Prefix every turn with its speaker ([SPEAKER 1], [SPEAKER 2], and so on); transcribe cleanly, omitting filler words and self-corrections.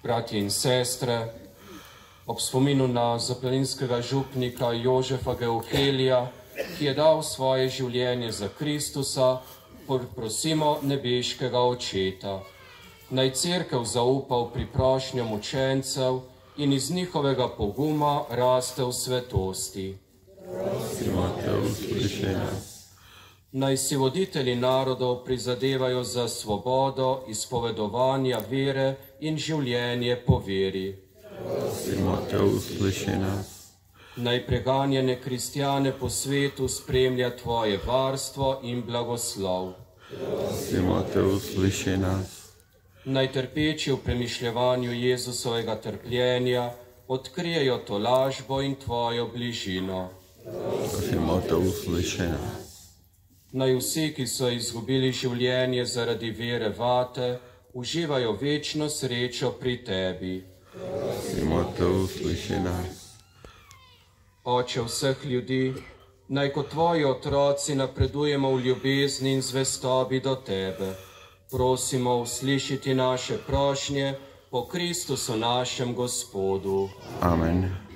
[SPEAKER 1] Bratje in sestre, ob spominu na zaplaninskega župnika Jožefa Geuhelija, ki je dal svoje življenje za Kristusa, prosimo nebeškega Očeta, naj Cerkev zaupa v priprošnjam učencev in iz njihovega poguma raste v svetosti.
[SPEAKER 2] Prosimo te, usliši nas.
[SPEAKER 1] Naj si voditelji narodov prizadevajo za svobodo izpovedovanja vere in življenje po veri.
[SPEAKER 2] Prosimo te, usliši nas.
[SPEAKER 1] Naj preganjene kristjane po svetu spremlja tvoje varstvo in blagoslov.
[SPEAKER 2] Prosimo te, usliši nas.
[SPEAKER 1] Naj trpeči v premišljevanju Jezusovega trpljenja odkrijejo tolažbo in tvojo bližino.
[SPEAKER 2] Prosimo te, usliši nas.
[SPEAKER 1] Naj vsi, ki so izgubili življenje zaradi vere vate, uživajo večno srečo pri tebi.
[SPEAKER 2] Prosimo te, usliši nas.
[SPEAKER 1] Oče vseh ljudi, naj kot tvoji otroci napredujemo v ljubezni in zvestobi do tebe. Prosimo uslišiti naše prošnje po Kristusu našem Gospodu.
[SPEAKER 2] Amen.